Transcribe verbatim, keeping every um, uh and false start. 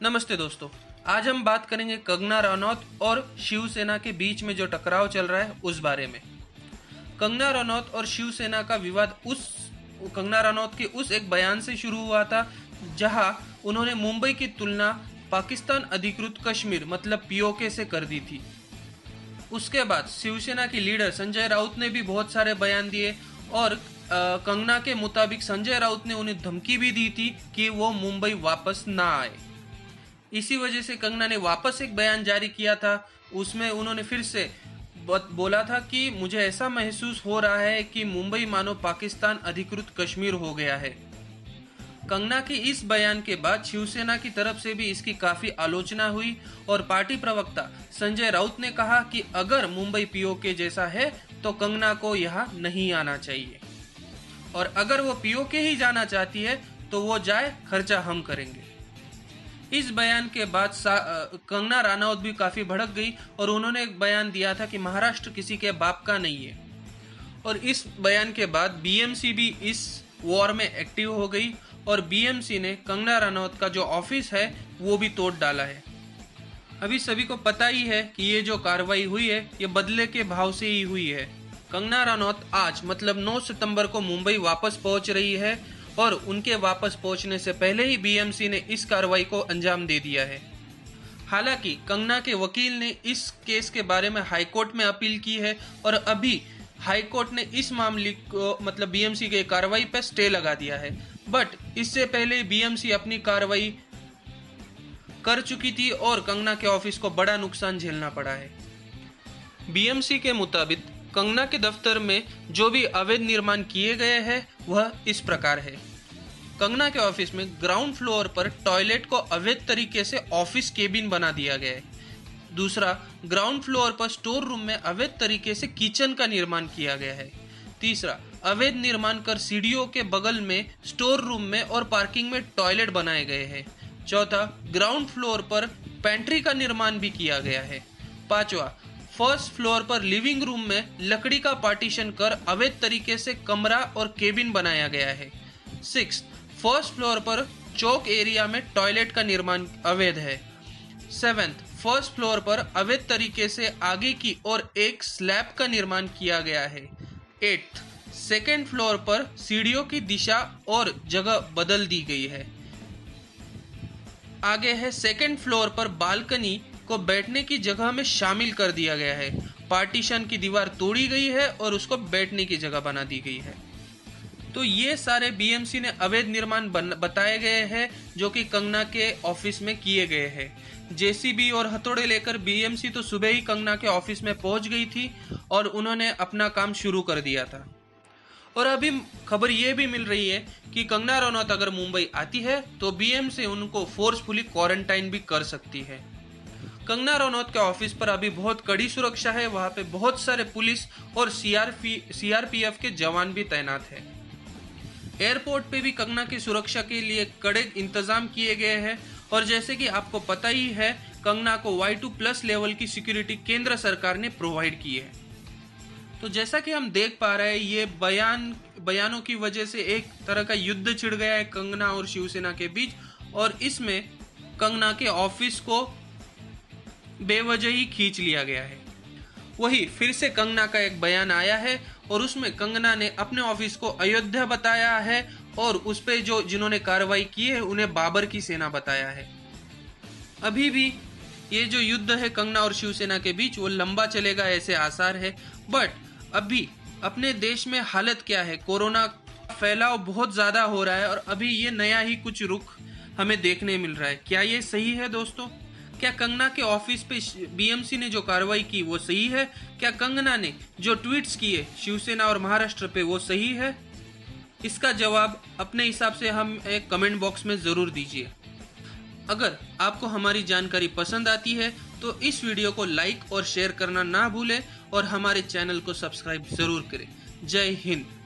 नमस्ते दोस्तों, आज हम बात करेंगे कंगना रनौत और शिवसेना के बीच में जो टकराव चल रहा है उस बारे में। कंगना रनौत और शिवसेना का विवाद उस कंगना रनौत के उस एक बयान से शुरू हुआ था जहां उन्होंने मुंबई की तुलना पाकिस्तान अधिकृत कश्मीर मतलब पीओके से कर दी थी। उसके बाद शिवसेना की लीडर संजय राउत ने भी बहुत सारे बयान दिए और आ, कंगना के मुताबिक संजय राउत ने उन्हें धमकी भी दी थी कि वो मुंबई वापस ना आए। इसी वजह से कंगना ने वापस एक बयान जारी किया था। उसमें उन्होंने फिर से बोला था कि मुझे ऐसा महसूस हो रहा है कि मुंबई मानो पाकिस्तान अधिकृत कश्मीर हो गया है। कंगना के इस बयान के बाद शिवसेना की तरफ से भी इसकी काफी आलोचना हुई और पार्टी प्रवक्ता संजय राउत ने कहा कि अगर मुंबई पीओके जैसा है तो कंगना को यहाँ नहीं आना चाहिए और अगर वो पीओके ही जाना चाहती है तो वो जाए, खर्चा हम करेंगे। इस बयान के बाद कंगना रनौत भी काफी भड़क गई और उन्होंने एक बयान दिया था कि महाराष्ट्र किसी के बाप का नहीं है। और इस बयान के बाद बीएमसी भी इस वॉर में एक्टिव हो गई और बीएमसी ने कंगना रनौत का जो ऑफिस है वो भी तोड़ डाला है। अभी सभी को पता ही है कि ये जो कार्रवाई हुई है ये बदले के भाव से ही हुई है। कंगना रनौत आज मतलब नौ सितंबर को मुंबई वापस पहुंच रही है और उनके वापस पहुंचने से पहले ही बीएमसी ने इस कार्रवाई को अंजाम दे दिया है। हालांकि कंगना के वकील ने इस केस के बारे में हाईकोर्ट में अपील की है और अभी हाईकोर्ट ने इस मामले को मतलब बीएमसी के कार्रवाई पर स्टे लगा दिया है। बट इससे पहले बीएमसी अपनी कार्रवाई कर चुकी थी और कंगना के ऑफिस को बड़ा नुकसान झेलना पड़ा है। बीएमसी के मुताबिक कंगना के दफ्तर में जो भी अवैध निर्माण किए गए हैं वह इस प्रकार है। कंगना के ऑफिस में ग्राउंड फ्लोर पर टॉयलेट को अवैध तरीके से ऑफिस केबिन बना दिया गया है। दूसरा, ग्राउंड फ्लोर पर स्टोर रूम में अवैध तरीके से किचन का निर्माण किया गया है। तीसरा, अवैध निर्माण कर सीढ़ियों के बगल में स्टोर रूम में और पार्किंग में टॉयलेट बनाए गए हैं। चौथा, ग्राउंड फ्लोर पर पेंट्री का निर्माण भी किया गया है। पांचवा, फर्स्ट फ्लोर पर लिविंग रूम में लकड़ी का पार्टीशन कर अवैध तरीके से कमरा और केबिन बनाया गया है। सिक्स, फर्स्ट फ्लोर पर चौक एरिया में टॉयलेट का निर्माण अवैध है। सेवेंथ, फर्स्ट फ्लोर पर अवैध तरीके से आगे की ओर एक स्लैब का निर्माण किया गया है। एट्थ, सेकेंड फ्लोर पर सीढ़ियों की दिशा और जगह बदल दी गई है। आगे है सेकेंड फ्लोर पर बालकनी को बैठने की जगह में शामिल कर दिया गया है। पार्टीशन की दीवार तोड़ी गई है और उसको बैठने की जगह बना दी गई है। तो ये सारे बीएमसी ने अवैध निर्माण बताए गए हैं जो कि कंगना के ऑफिस में किए गए हैं। जेसीबी और हथौड़े लेकर बीएमसी तो सुबह ही कंगना के ऑफिस में पहुंच गई थी और उन्होंने अपना काम शुरू कर दिया था। और अभी खबर ये भी मिल रही है कि कंगना रनौत अगर मुंबई आती है तो बीएमसी उनको फोर्सफुली क्वारंटाइन भी कर सकती है। कंगना रनौत के ऑफिस पर अभी बहुत कड़ी सुरक्षा है, वहां पे बहुत सारे पुलिस और सीआरपी सीआरपीएफ के जवान भी तैनात हैं। एयरपोर्ट पे भी कंगना की सुरक्षा के लिए कड़े इंतजाम किए गए हैं और जैसे कि आपको पता ही है कंगना को वाई टू प्लस लेवल की सिक्योरिटी केंद्र सरकार ने प्रोवाइड की है। तो जैसा कि हम देख पा रहे हैं ये बयान बयानों की वजह से एक तरह का युद्ध छिड़ गया है कंगना और शिवसेना के बीच और इसमें कंगना के ऑफिस को बेवजह ही खींच लिया गया है। वही फिर से कंगना का एक बयान आया है और उसमें कंगना ने अपने ऑफिस को अयोध्या बताया है और उस पे जो जिन्होंने कार्रवाई की है उन्हें बाबर की सेना बताया है। अभी भी ये जो युद्ध है कंगना और शिवसेना के बीच वो लंबा चलेगा ऐसे आसार है। बट अभी अपने देश में हालत क्या है, कोरोना फैलाव बहुत ज्यादा हो रहा है और अभी ये नया ही कुछ रुख हमें देखने मिल रहा है। क्या ये सही है दोस्तों? क्या कंगना के ऑफिस पे बीएमसी ने जो कार्रवाई की वो सही है? क्या कंगना ने जो ट्वीट्स किए शिवसेना और महाराष्ट्र पे वो सही है? इसका जवाब अपने हिसाब से हम एक कमेंट बॉक्स में जरूर दीजिए। अगर आपको हमारी जानकारी पसंद आती है तो इस वीडियो को लाइक और शेयर करना ना भूलें और हमारे चैनल को सब्सक्राइब जरूर करें। जय हिंद।